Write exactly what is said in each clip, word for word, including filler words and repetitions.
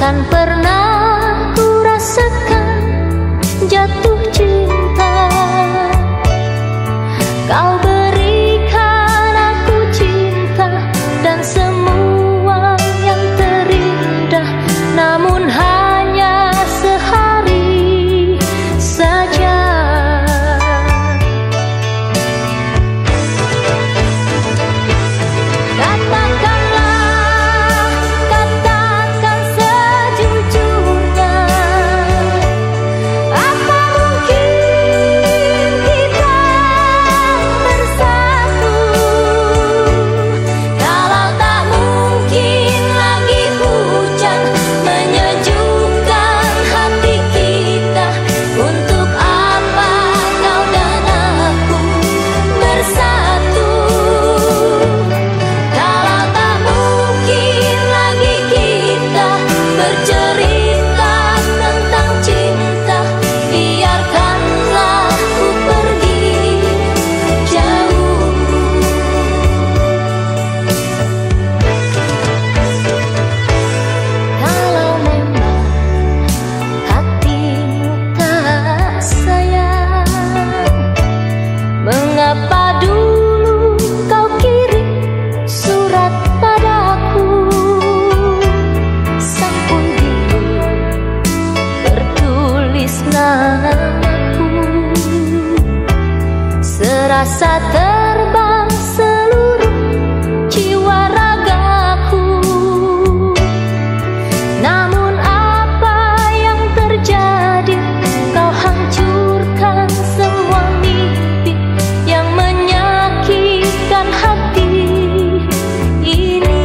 Takkan pernah ku rasakan jatuh cinta. Kau berikan aku cinta dan semua yang terindah, namun hanya sehari saja. Serasa terbang seluruh jiwa ragaku, namun apa yang terjadi? Kau hancurkan semua mimpi yang menyakitkan hati ini.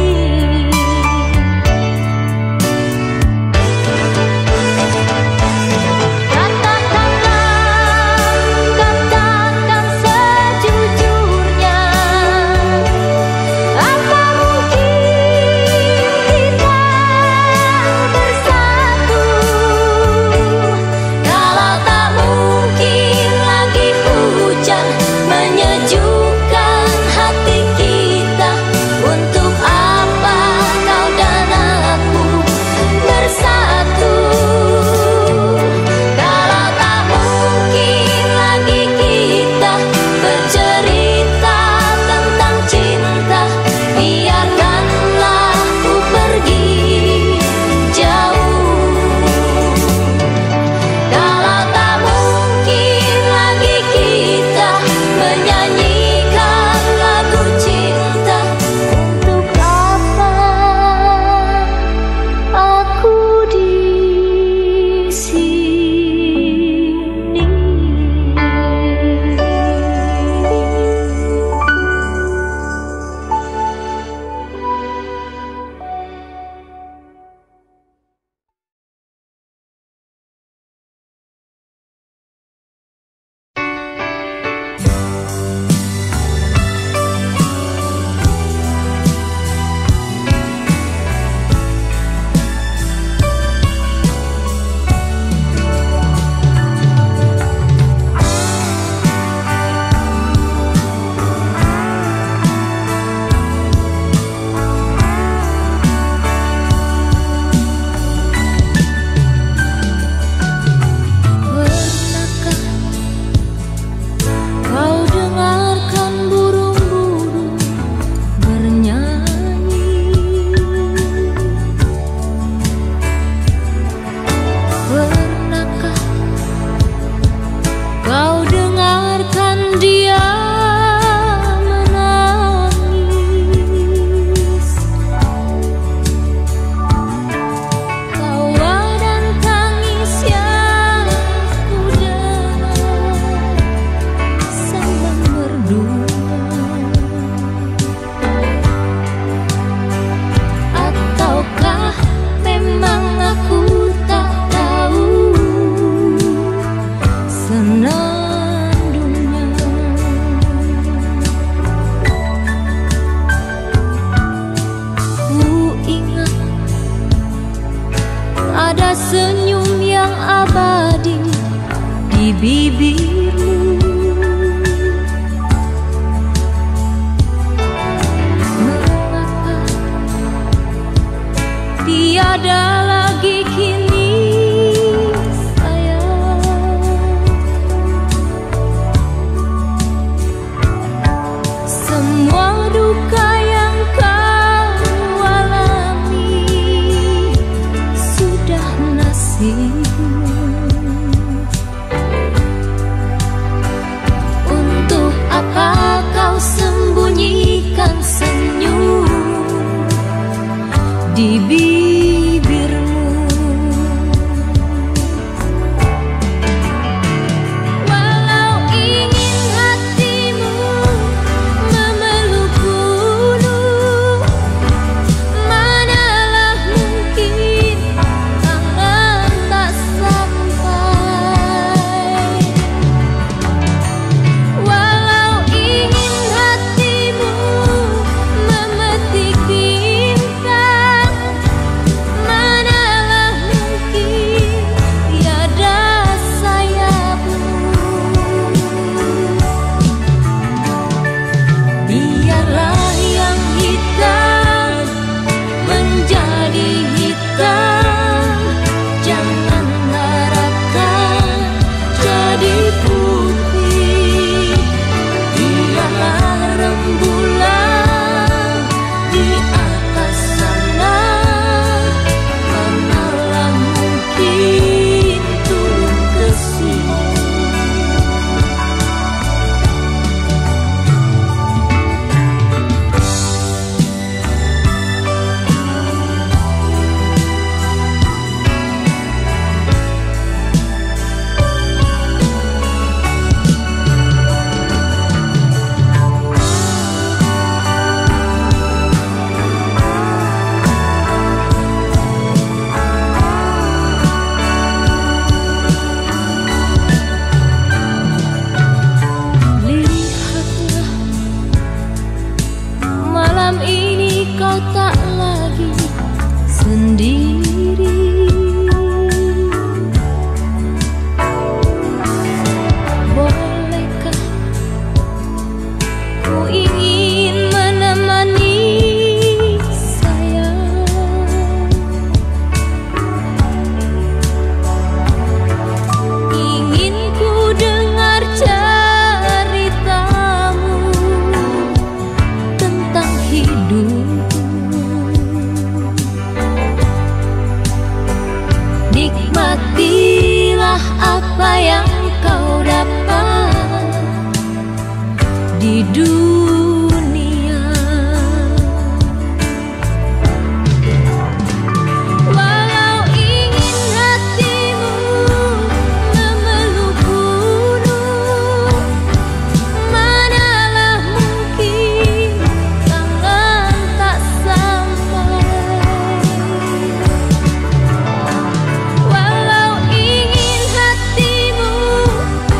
senyum yang abadi di bibirmu. Mengapa tiada lagi di bibirmu. Walau ingin hatimu memeluk gunung, manalah mungkin tangan tak sampai. Walau ingin hatimu memetik bintang, manalah mungkin tiada sayapmu. Biarlah yang hitam menjadi hitam, jangan harapkan jadi putih. Biarlah rembulan di atas sana, manalah mungkin turun ke sini. Lihatlah, malam ini kau tak lagi sendiri. Bolehkah ku ingin menemani sayang? Ingin ku dengar ceritamu tentang hidupmu. Nikmatilah apa yang kau dapat di dunia. Walau ingin hatimu memeluk gunung, manalah mungkin tangan tak sampai. Walau ingin hatimu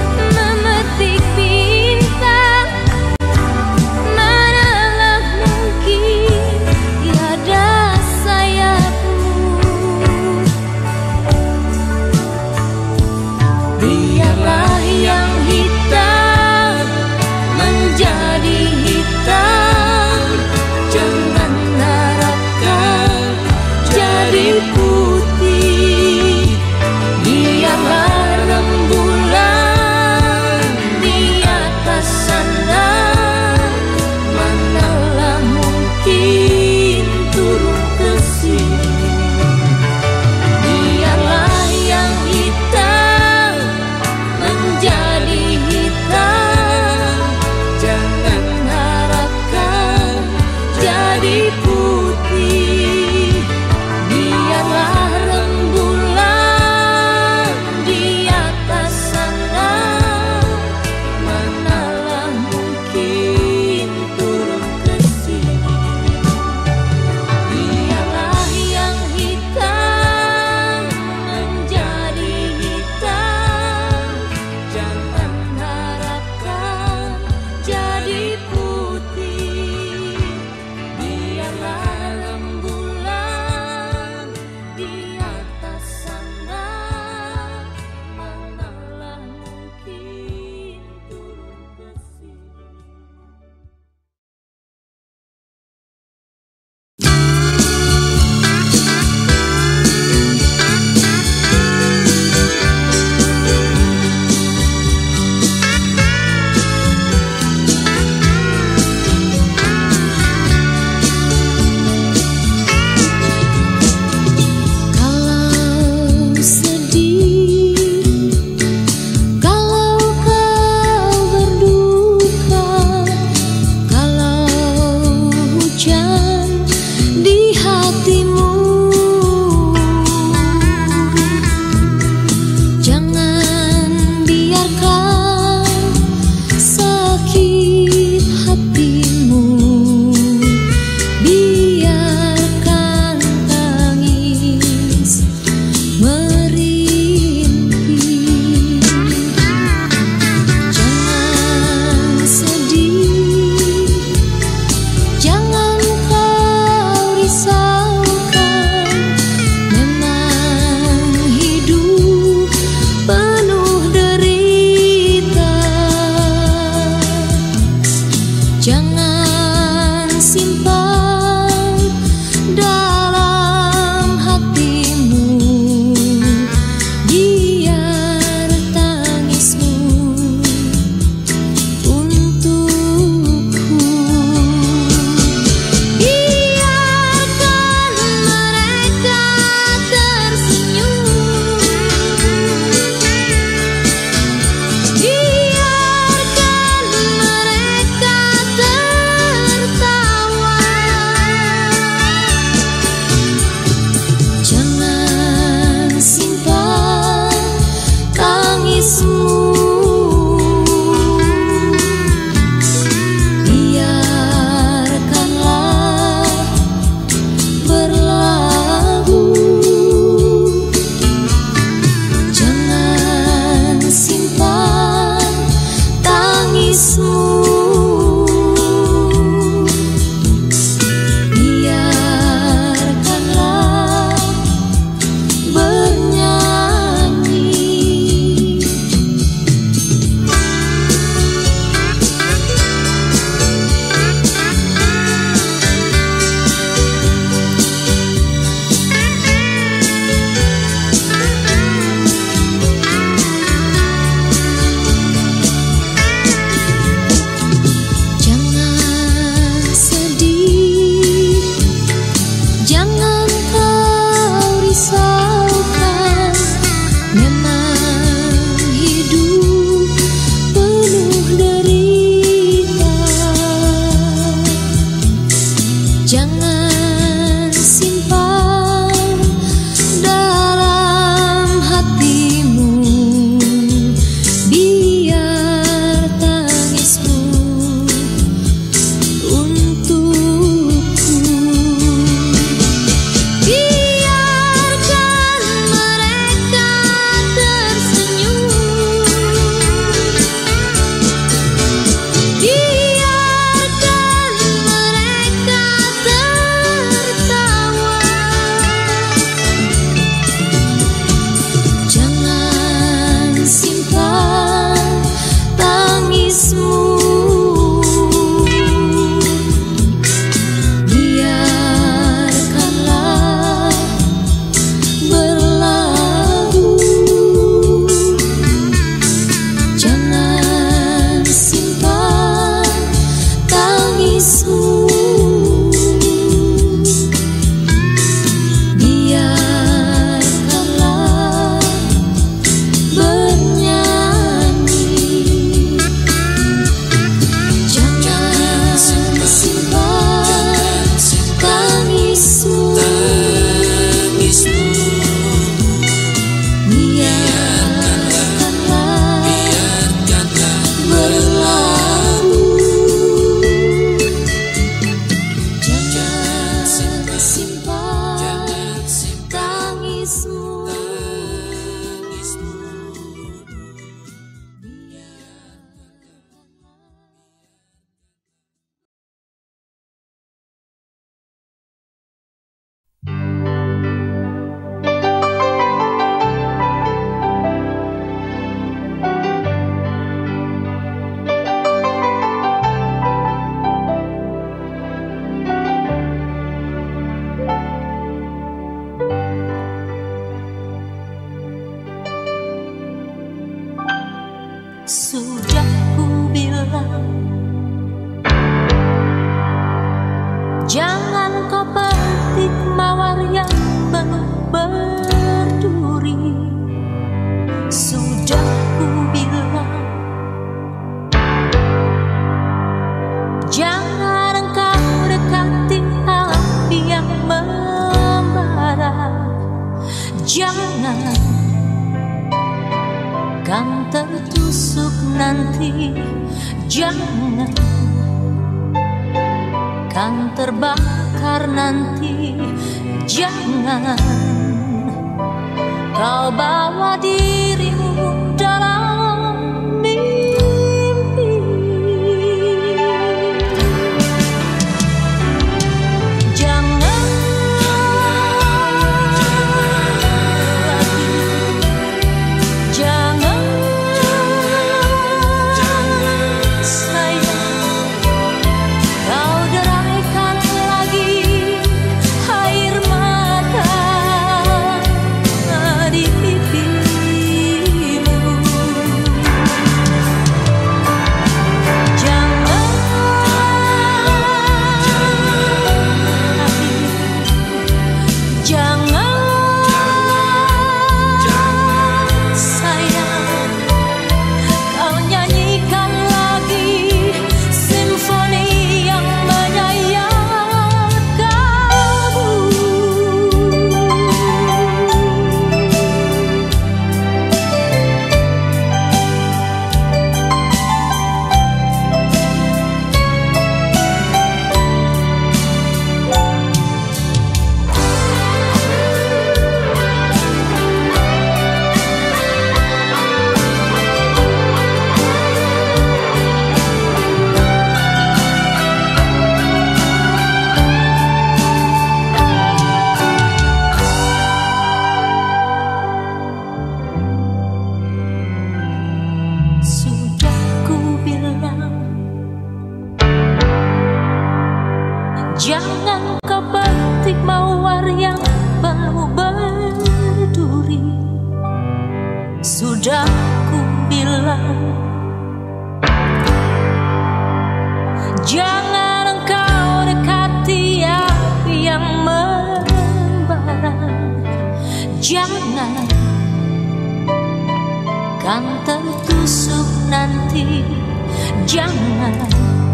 hatimu. Jangan biarkan sakit hatimu, biarkan tangis merintih. Jangan sedih, jangan kau risaukan. Jangan kan tertusuk nanti, jangan kan terbakar nanti, jangan kau bawa dirimu dalam mimpi. Jangan lagi, jangan sayang, kau deraikan lagi air mata di pipimu. Jangan lagi, jangan sayang, kau nyanyikan lagi simfoni yang menyayat kamu. Sudah ku bilang, jangan kau petik mawar yang penuh berduri. Sudah ku bilang, jangan engkau dekati api yang membara. Jangan kan tertusuk nanti, jangan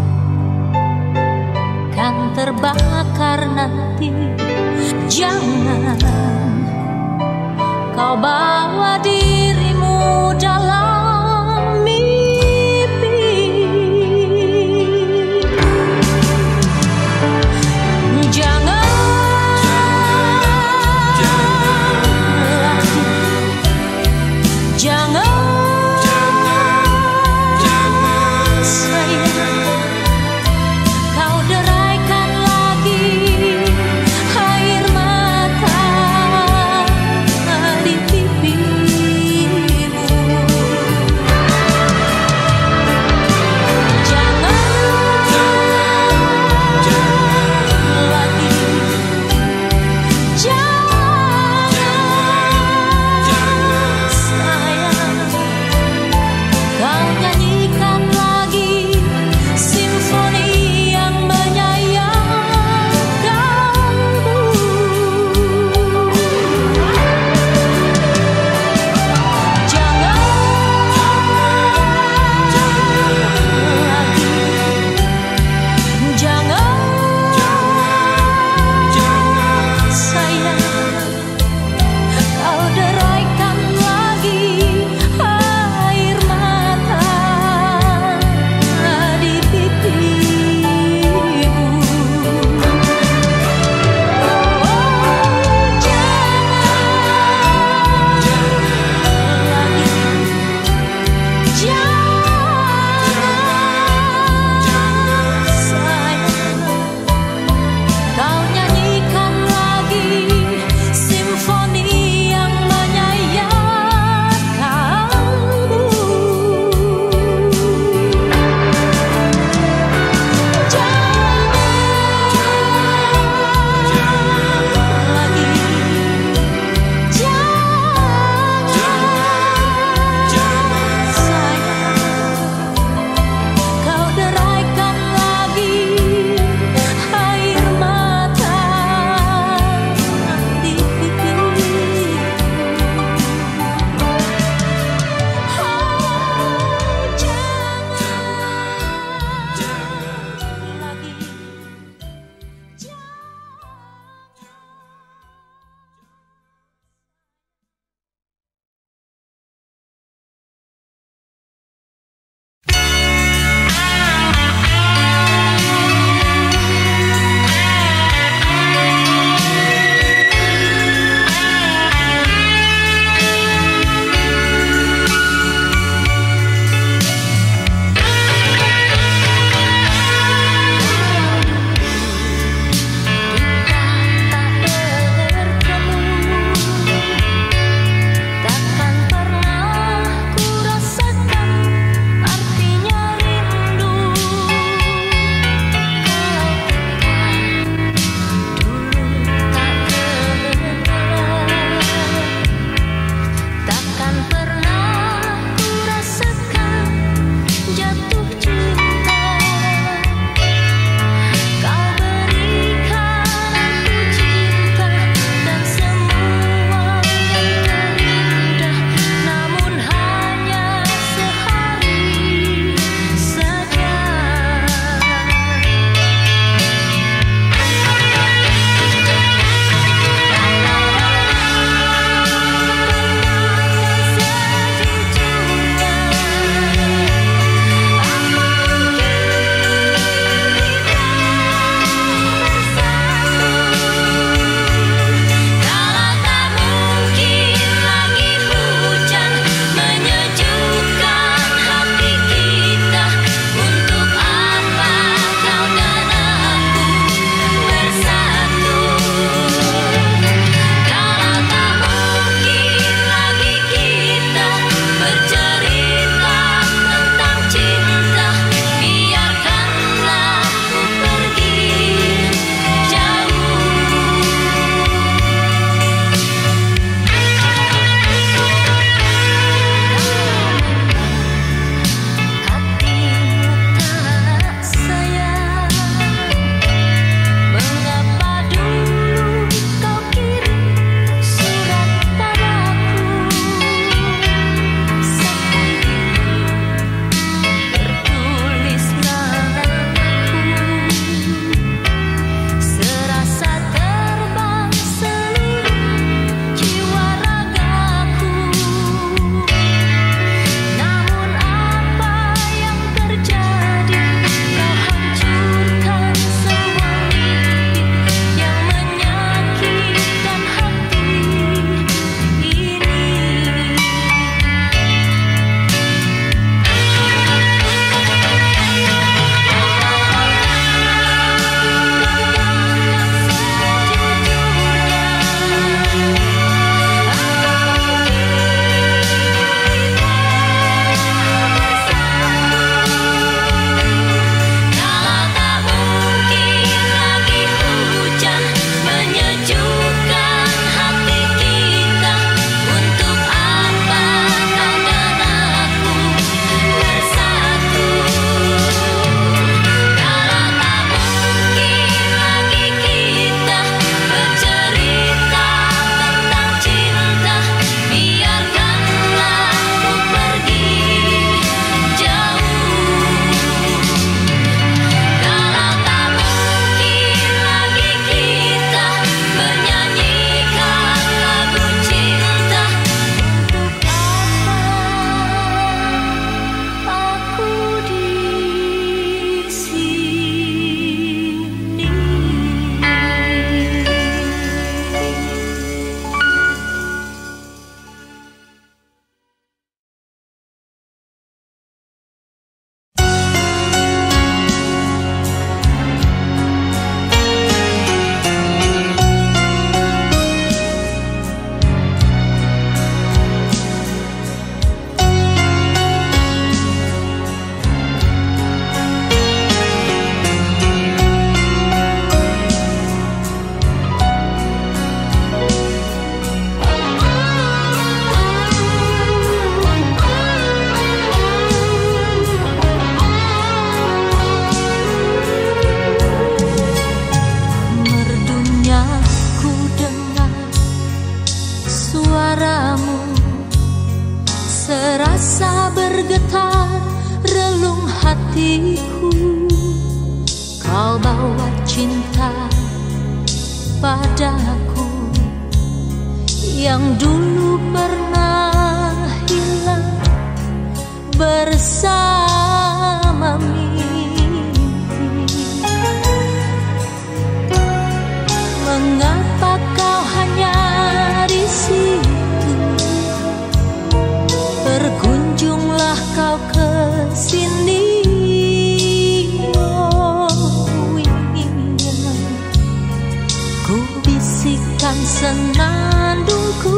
kan terbakar nanti, jangan kau bawa dirimu dalam mimpi. Jangan lagi, jangan sayang, kau deraikan lagi air mata di pipi. suaramu serasa bergetar relung hatiku. Kau bawa cinta padaku yang dulu pernah hilang bersama mimpi. Mengapa kau hanya di situ? Berkunjunglah kau ke sini. Oh, ingin ku bisikkan senandungku.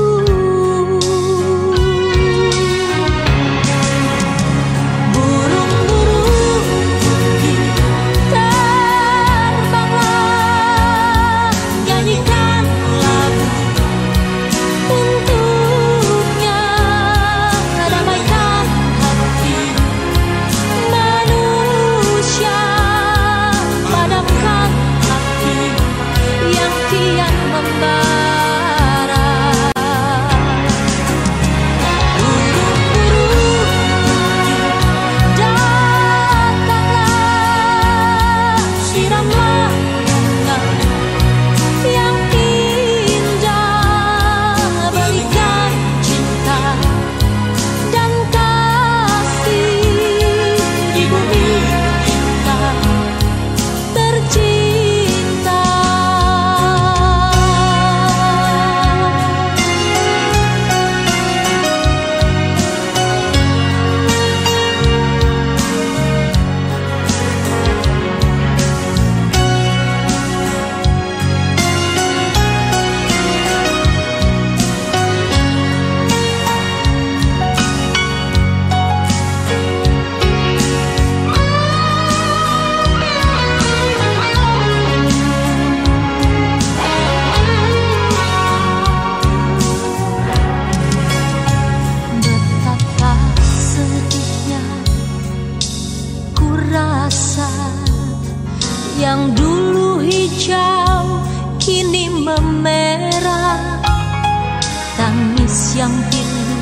Yang dulu hijau kini memerah, tangis yang pilu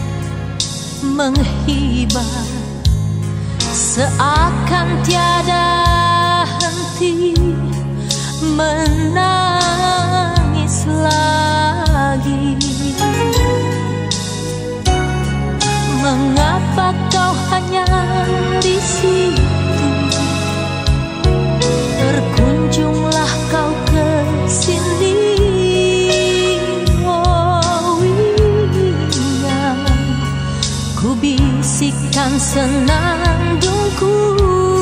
menghibah, seakan tiada henti menangis lagi. Mengapa kau hanya di situ? Berkunjunglah kau ke sini. Oh, ingin ku bisikkan senandungku.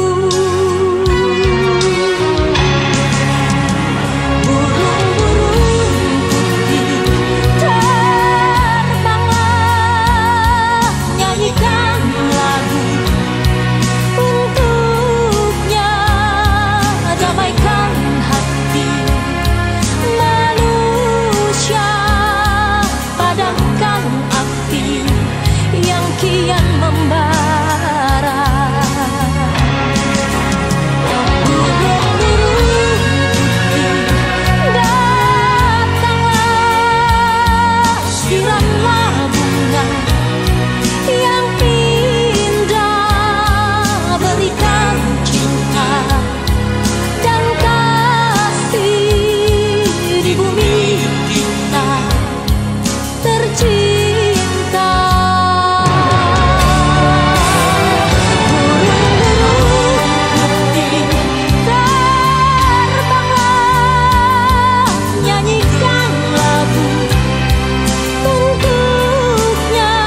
Kian membara, burung-burung putih datanglah, siramlah bunga yang indah, berikan cinta dan kasih di bumi kita tercinta. Nyanyikan lagu untuknya.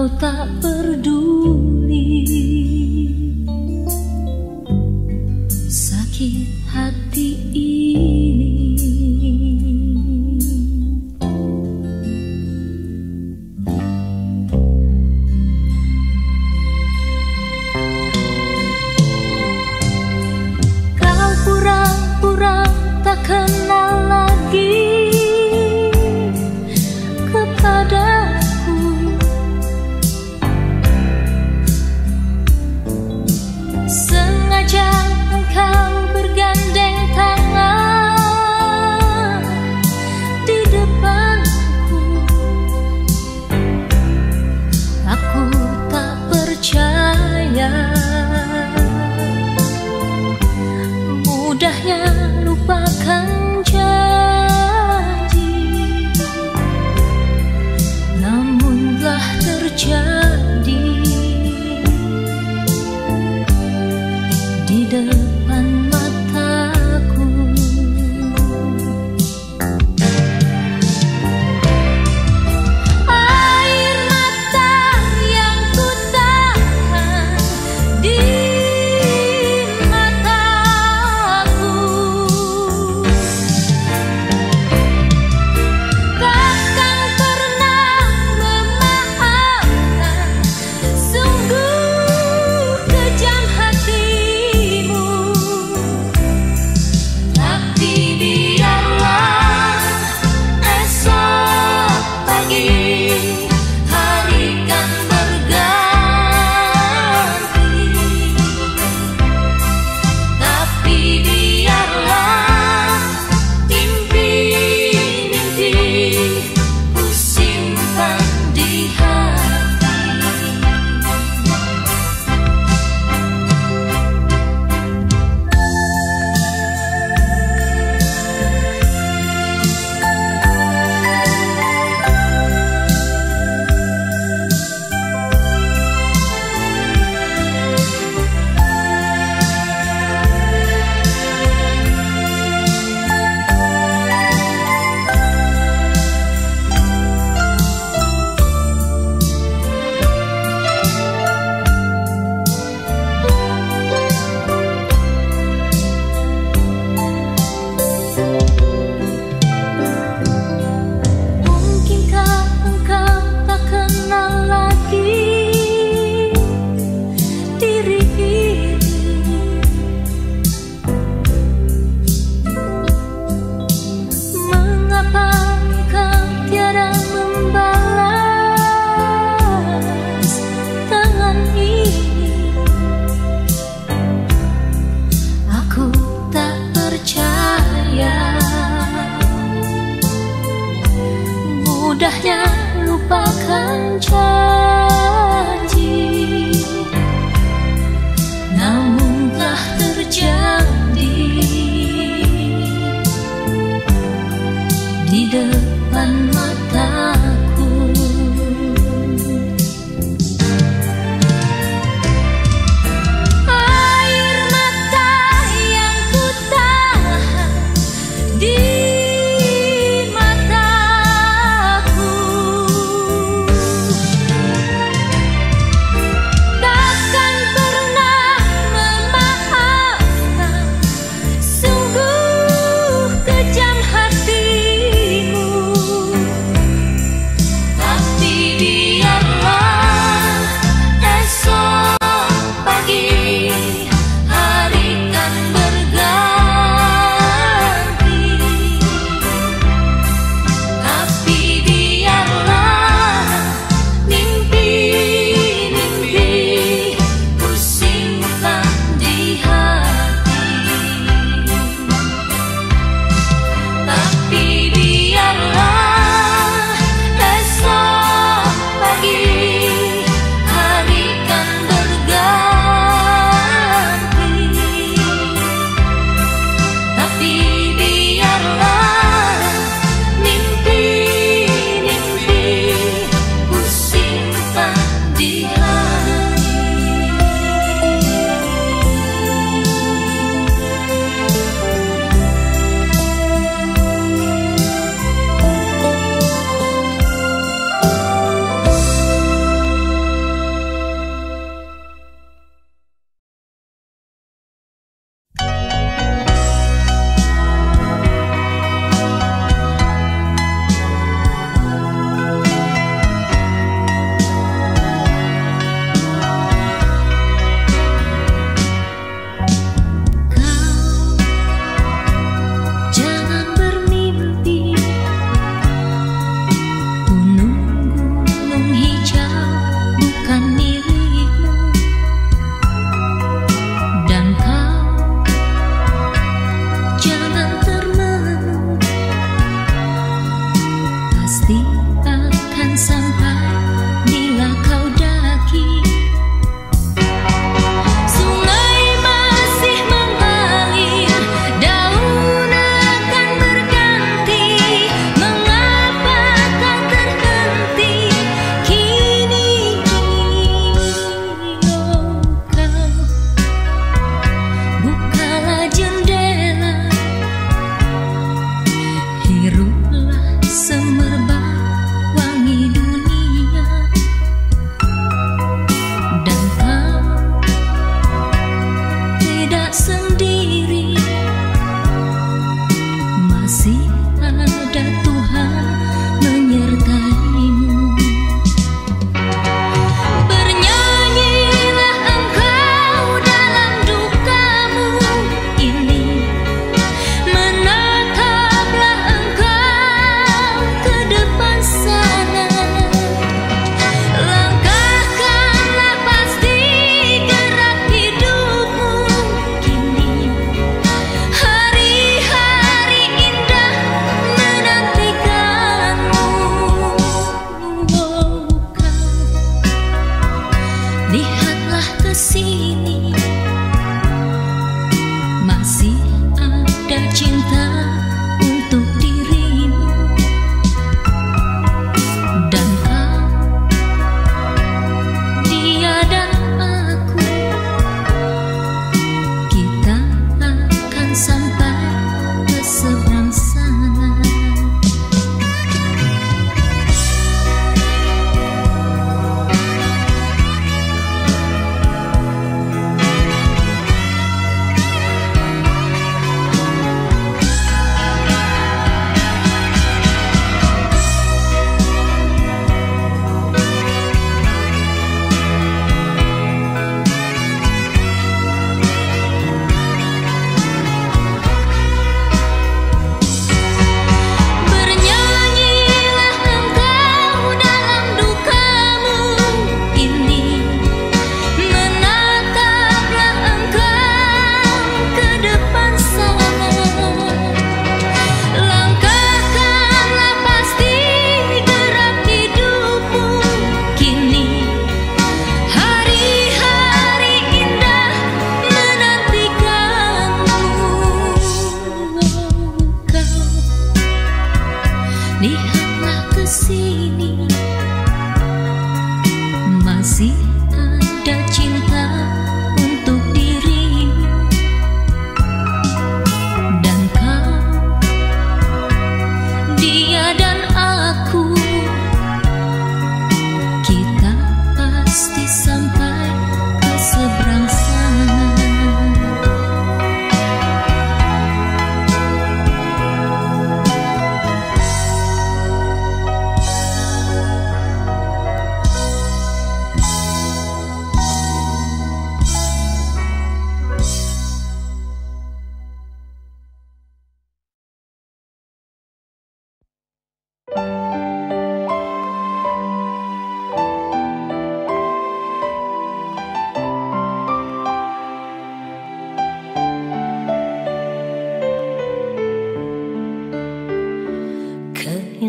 tak peduli sakit hati ini. Kau pura-pura tak kenal lagi kepadaku, sengaja engkau bergandeng tangan di depanku. Aku tak percaya mudahnya lupakan janji, namun telah terjadi di depan mataku. Air mata yang ku tahan di mataku takkan pernah memaafkan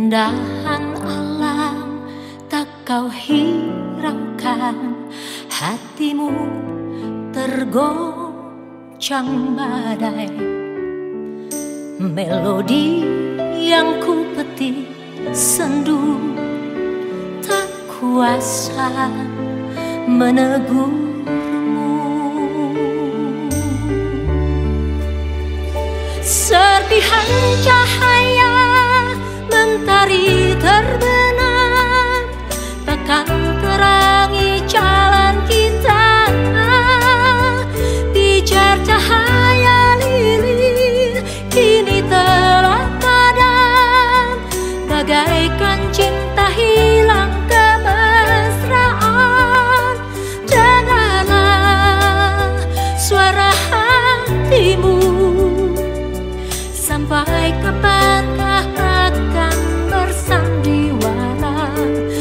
Keindahan alam tak kau hiraukan, hatimu tergoncang badai. Melodi yang ku petik sendu, tak kuasa menegurmu. Serpihan cahaya mentari terbenam, takkan terangi jalan kita. Pijar cahaya lilin kini telah padam, bagaikan cinta hilang kemesraan. Dengarlah suara hatimu, sampai kapankah akan bersandiwara?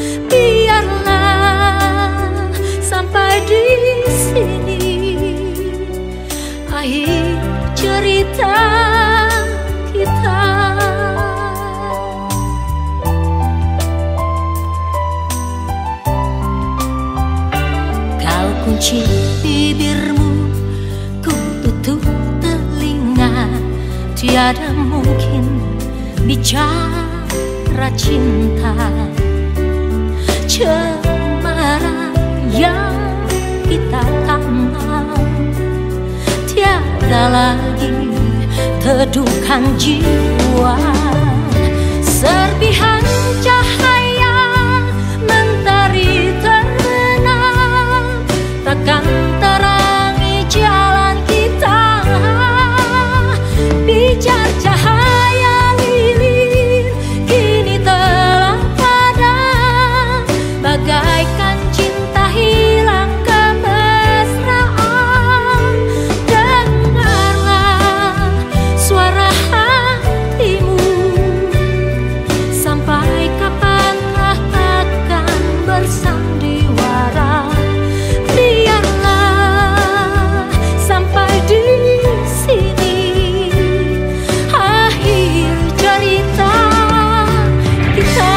Biarlah sampai di sini akhir cerita kita. Kau kunci bibirmu, ku tutup telinga, tiada mungkin bicara cinta. Cemara yang kita tanam tiada lagi teduhkan jiwa. Serpihan cahaya mentari terbenam, takkan terangi jalan kita. Pijar cahaya lilin kini telah padam, bagaikan cinta hilang kemesraan. Dengarlah suara hatimu, sampai kapankah akan bersandiwara? Biarlah sampai di sini akhir cerita kita.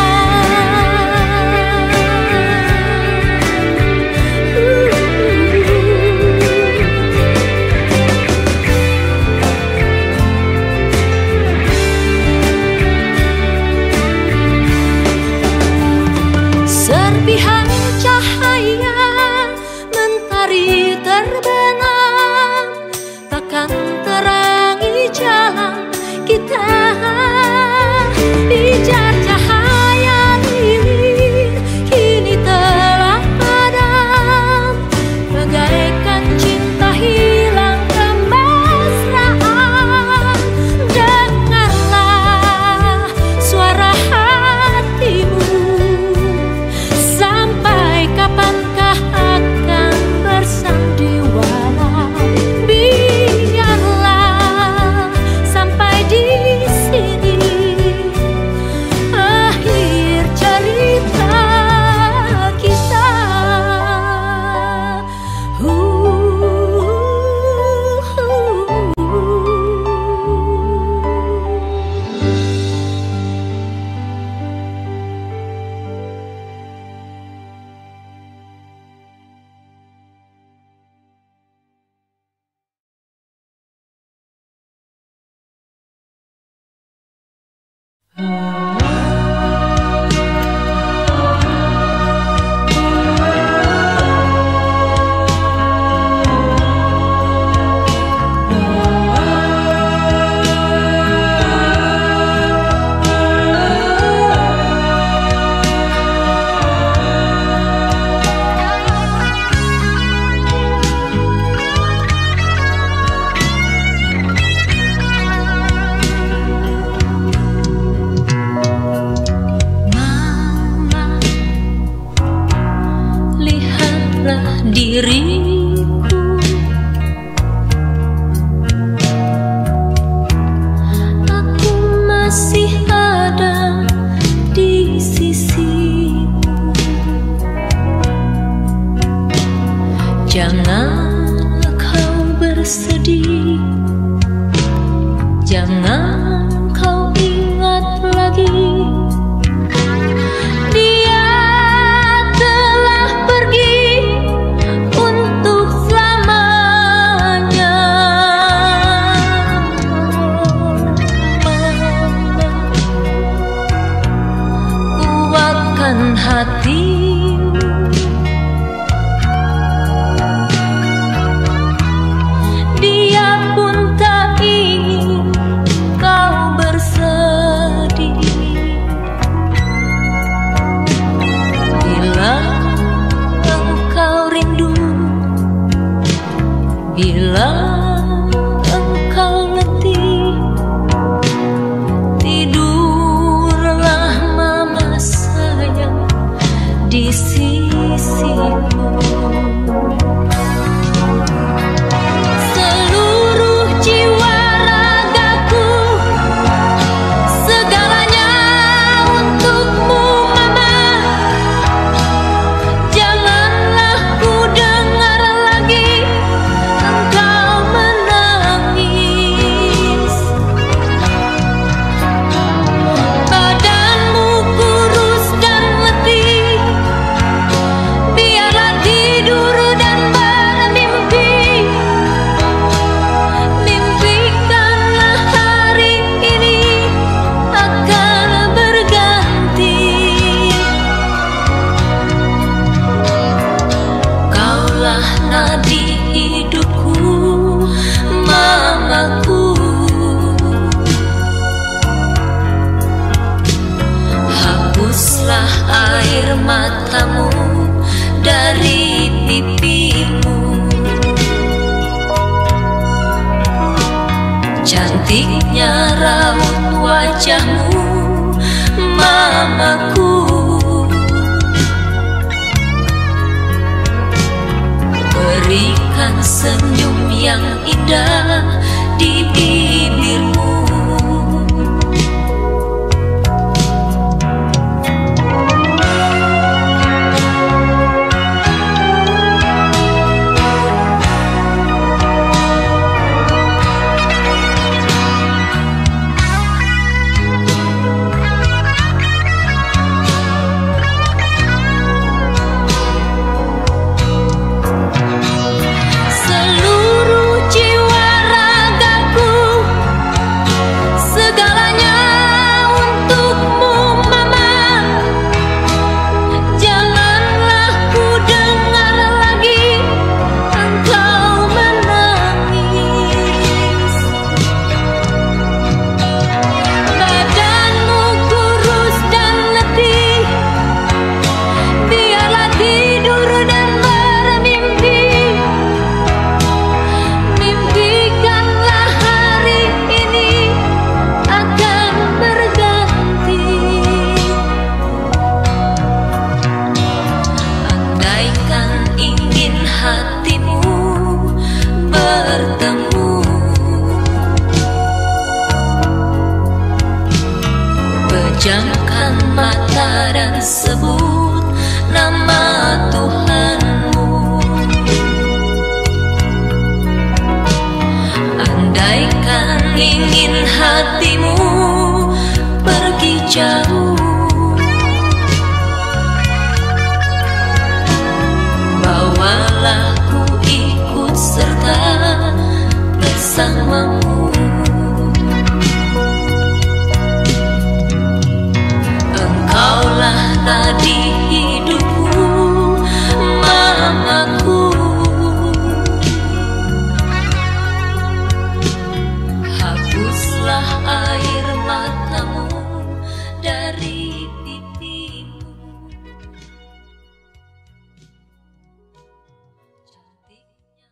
Serpihan cahaya mentari terbenam, takkan terangi jalan kita. Pijar cahaya lilin kini telah padam, bagaikan cinta hilang kemesraan. Dengarlah suara hatimu, sampai kapankah akan bersandiwara? Biarlah sampai di sini akhir cerita kita. Diriku, aku masih ada di sisimu. Jangan kau bersedih, jangan kau ingat lagi di sisiku. Seluruh jiwa ragaku, segalanya untukmu mama. Janganlah ku dengar lagi engkau menangis. Badanmu kurus dan letih, biarlah tidur dan bermimpi. Mimpikanlah hari ini akan berganti. Kaulah nadi hidupku, mamaku. Hapuslah air matamu dari pipimu. Cantiknya raut wajahmu, mamaku. Berikan senyum yang indah di bibirmu. Seluruh jiwa ragaku, segalanya untukmu mama. Janganlah ku dengar lagi engkau menangis. Badanmu kurus dan letih, biarlah tidur dan bermimpi. Mimpikanlah hari ini akan berganti. Andaikan ingin hatimu bertemu, pejamkan mata dan sebut nama Tuhanmu. Andaikan ingin hatimu pergi jauh, bawalah ku ikut serta bersamamu. Engkaulah nadi hidupku, mamaku. Hapuslah air matamu dari pipimu. Cantiknya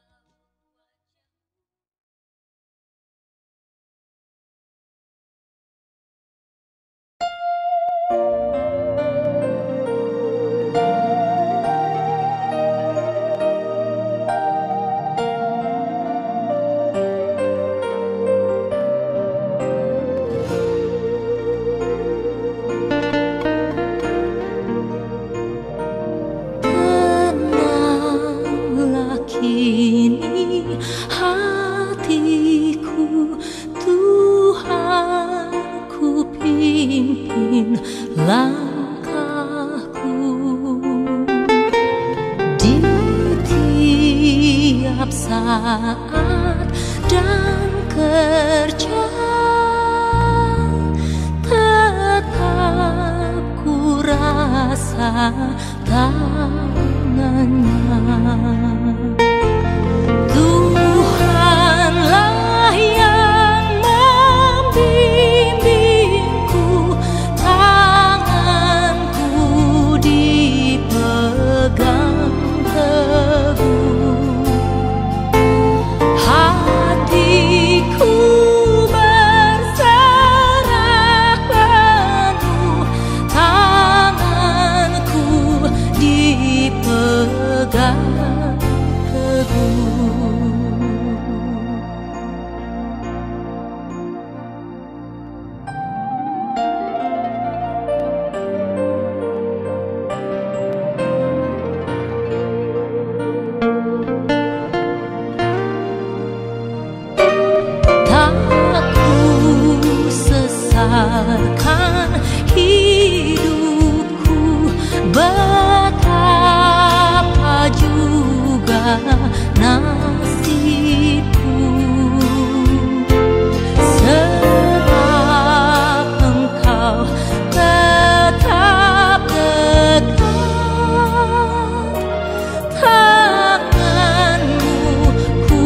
tenanglah kini hatiku, Tuhan ku pimpin langkahku. Di tiap saat dan kerja tetap ku rasa tangannya. Tuhanlah yang membimbingku, tanganku dipegang teguh. Hatiku berserah penuh, tanganku nasibku. Sebab engkau tetap dekat, tanganmu ku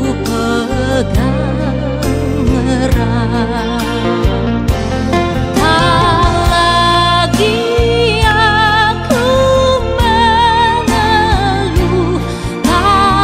pegang erat. Tak lagi aku mengeluh, tak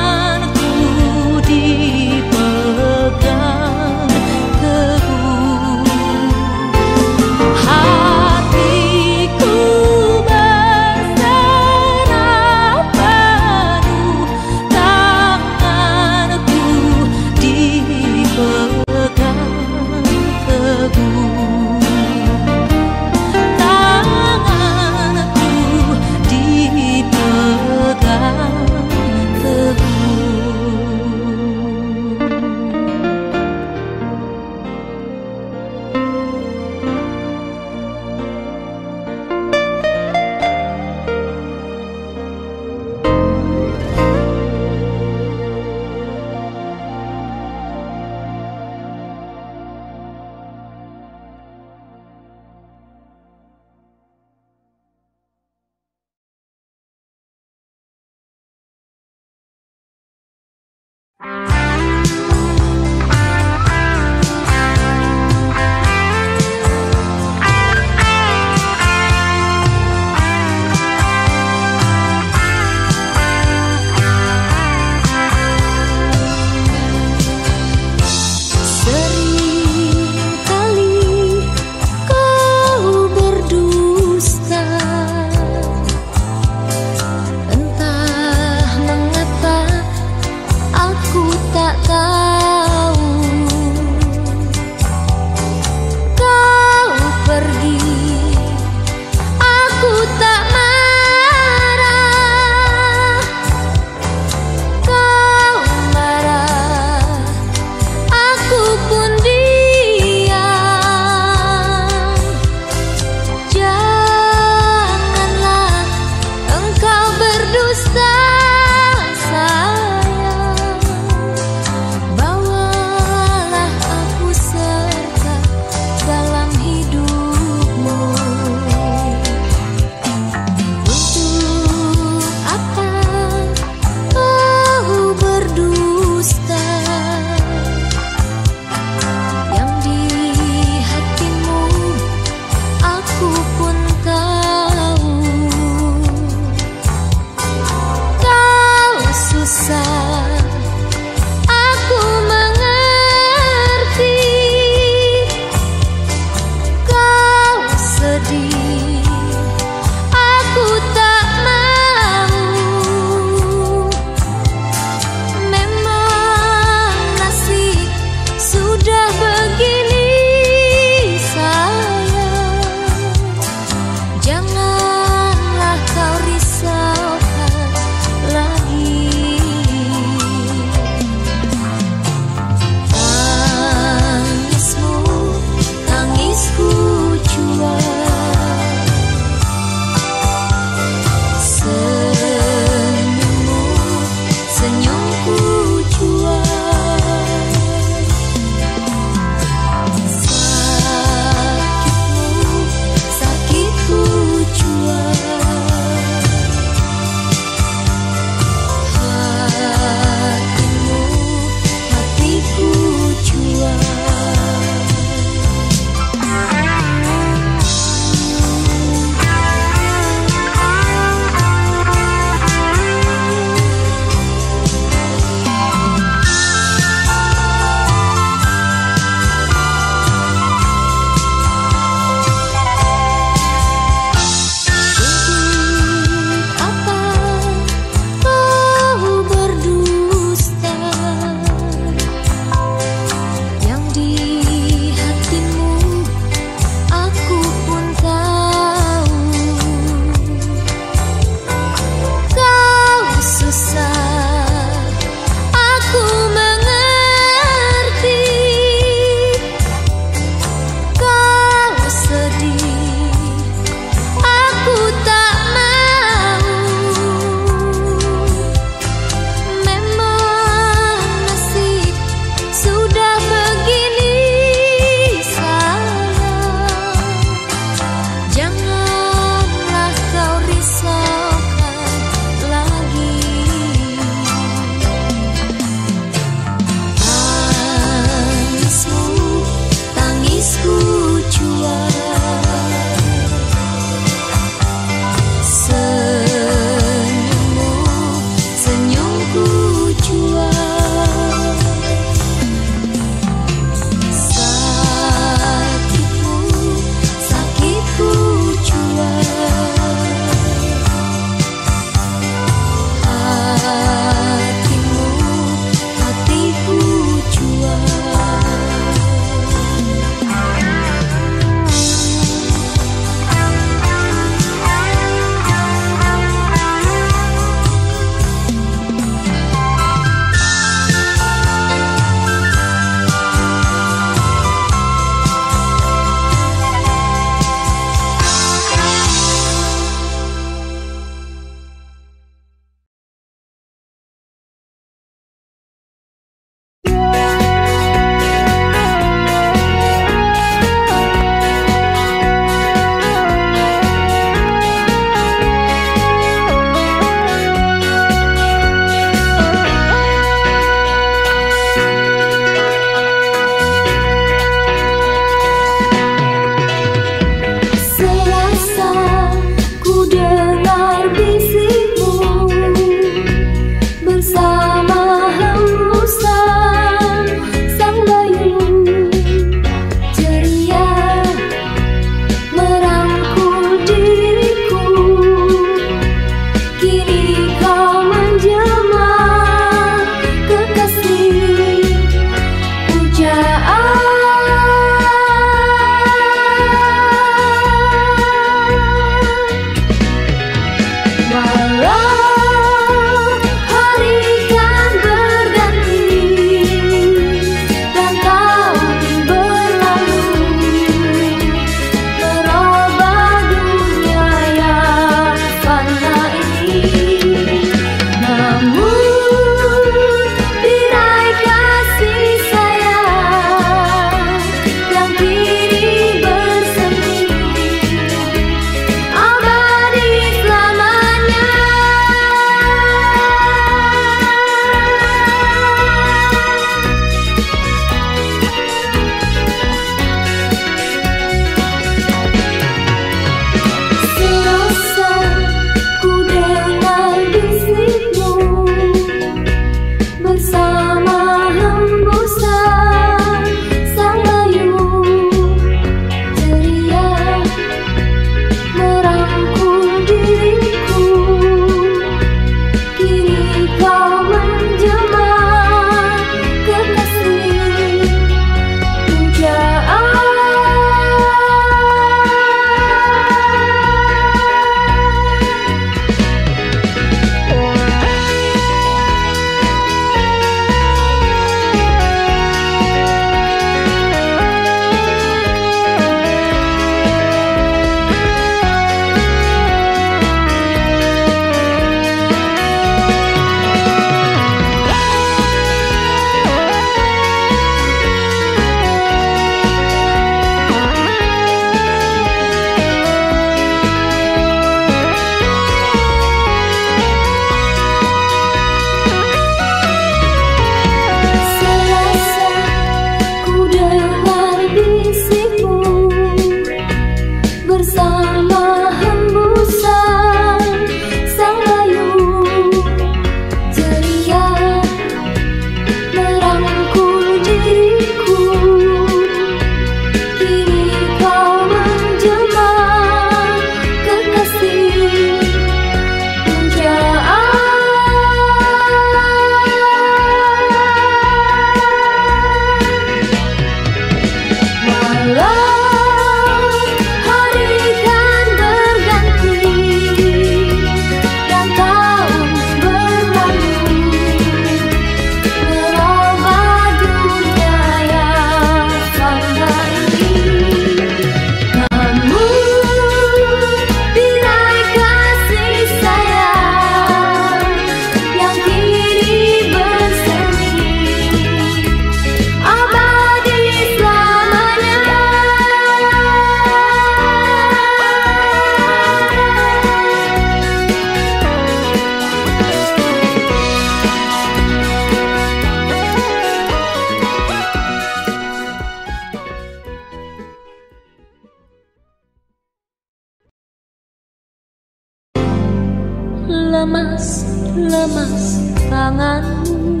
lemas-lemas tanganmu.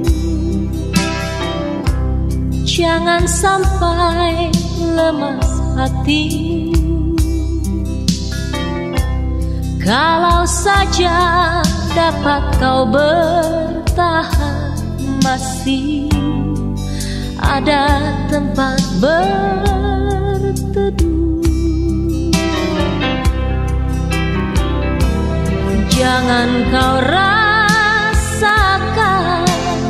Jangan sampai lemas hatimu. Kalau saja dapat kau bertahan, masih ada tempat berteduh. Jangan kau rasakan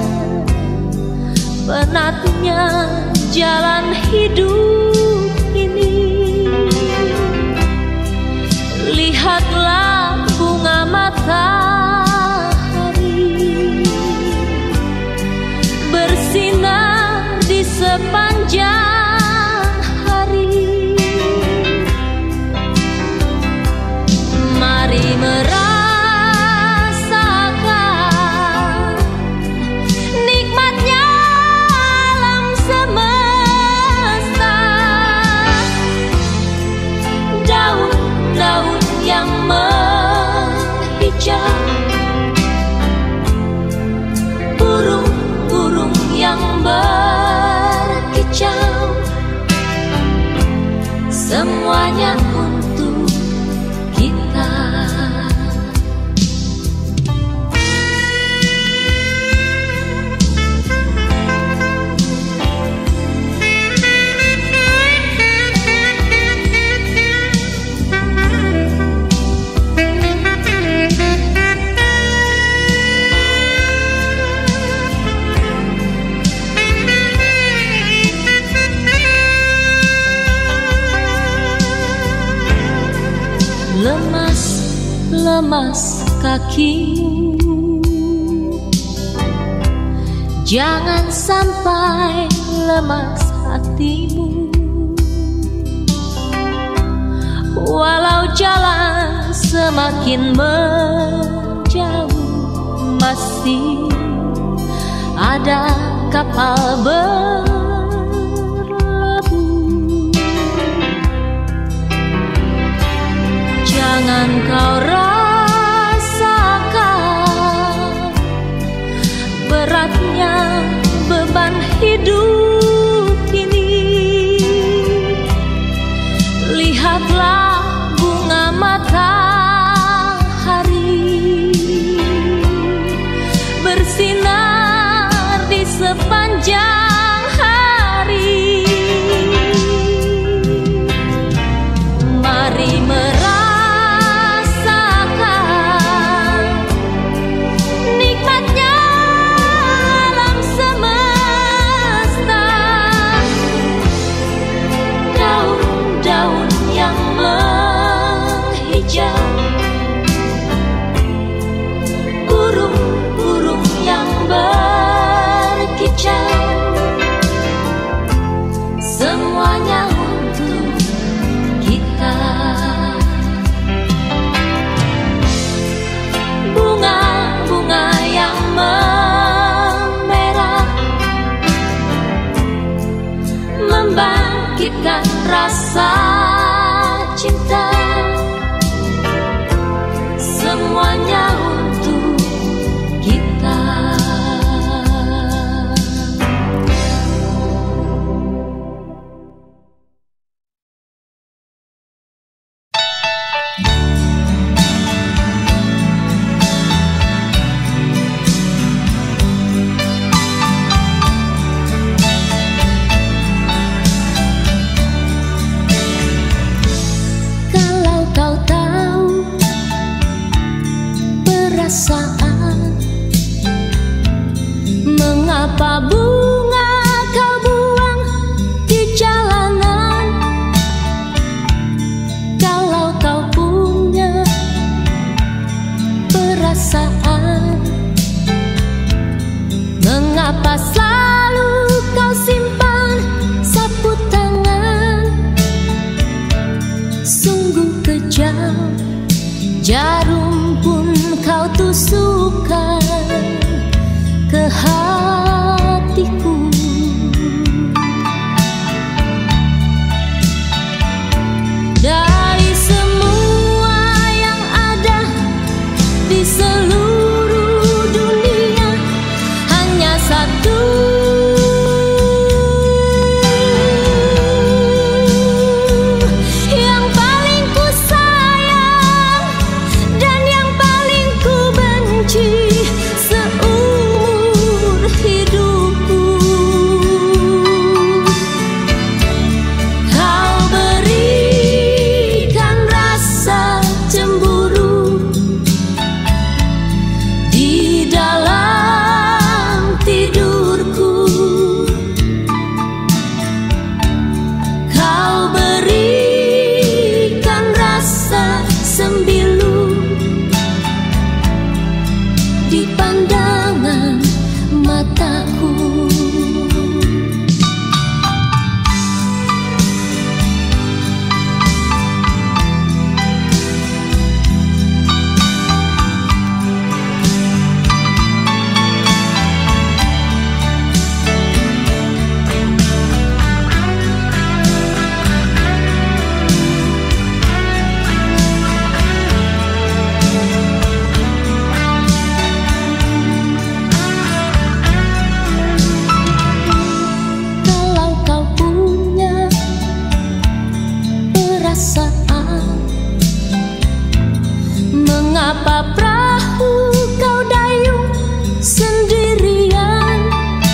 penatnya jalan hidup ini. Lihatlah bunga matahari bersinar di sepanjang hari. Mari merasakan nikmatnya alam semesta. Daun-daun yang menghijau, burung-burung yang berkicau, semuanya untuk kita. Lemas kakimu, jangan sampai lemas hatimu. Walau jalan semakin menjauh, masih ada kapal berlabuh. Jangan kau rasakan beratnya beban hidup ini. Lihatlah bunga matahari bersinar di sepanjang hari. Mari merasakan nikmatnya alam semesta. Daun-daun yang menghijau, burung-burung yang berkicau, semuanya untuk kita. Bunga-bunga yang memerah membangkitkan rasa cinta, semuanya untuk kita. Kalau kau tahu perasaan mengapa bunga kau buang di jalanan. Kalau kau punya perasaan, mengapa selalu kau simpan sapu tangan. Sungguh kejam, jarum pun kau tusukkan ke hatiku. Dari semua yang ada Mengapa perahu kau dayung sendirian?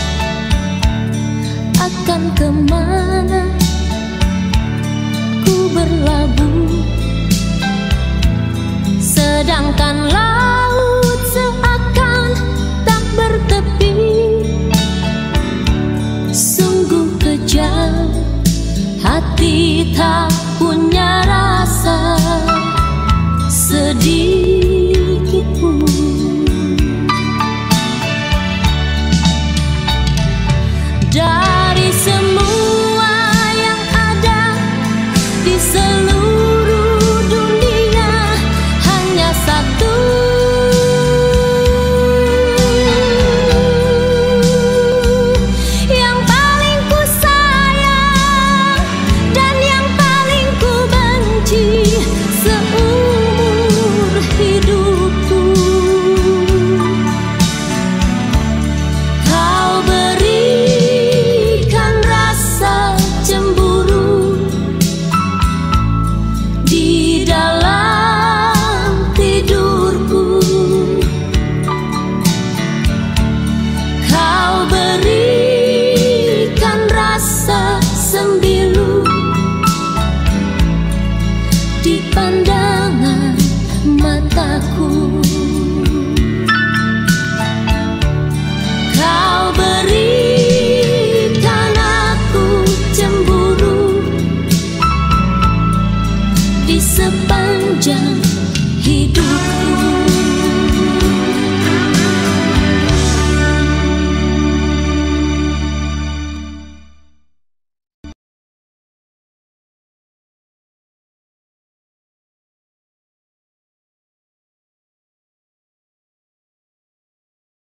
Akan kemana ku berlabuh? Sedangkan